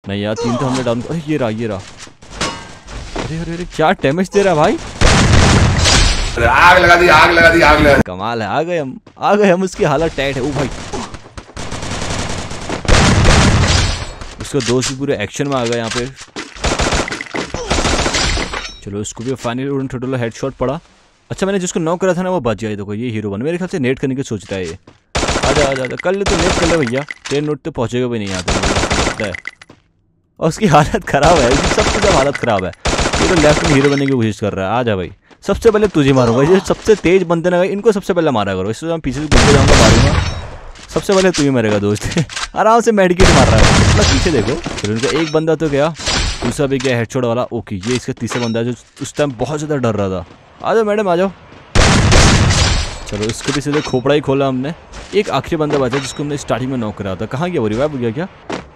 नहीं यार 3 तो हमने डाउन। अरे ये रहा, ये रहा। अरे अरे अरे क्या डैमेज दे रहा है भाई। आग लगा दी, आग लगा दी, आग लगा दी। कमाल है, आ गए हम। उसकी हालत टाइट है। ओ भाई उसका दोस्त भी पूरे एक्शन में आ गया यहाँ पे। चलो उसको भी फाइनली हेडशॉट पड़ा। अच्छा मैंने जिसको नॉक करा था ना वो बच गया। देखो ये हीरो बन, मेरे ख्याल से नेट करने की सोचता है ये। आजा आजा आजा, कर ले तो नेट कर ले भैया। 10 नोट तो पहुंचेगा भी नहीं यहाँ पे। और उसकी हालत ख़राब है, उसकी सबसे ज़्यादा हालत ख़राब है। ये तो लेफ्ट में हीरो बनने की कोशिश कर रहा है। आजा भाई, सबसे पहले तुझे मारूंगा। ये सबसे तेज बंदे ना इनको सबसे पहले मारा करो। इससे मैं पीछे से घूमते जाऊँगा, मारूंगा। सबसे पहले तू ही मरेगा दोस्त। आराम से मेडिकेट मार रहा है। मतलब पीछे देखो। फिर उनका एक बंदा तो गया, दूसरा भी गया हेडशॉट वाला। ओके ये इसका तीसरा बंदा है जो उस टाइम बहुत ज़्यादा डर रहा था। आ जाओ मैडम, आ जाओ। चलो इसको भी सीधे खोपड़ा ही खोला हमने। एक आखिरी बंदा बचा जिसको हमने स्टार्टिंग में नॉक करा था। कहाँ गया वो, रिवाइव हो गया क्या?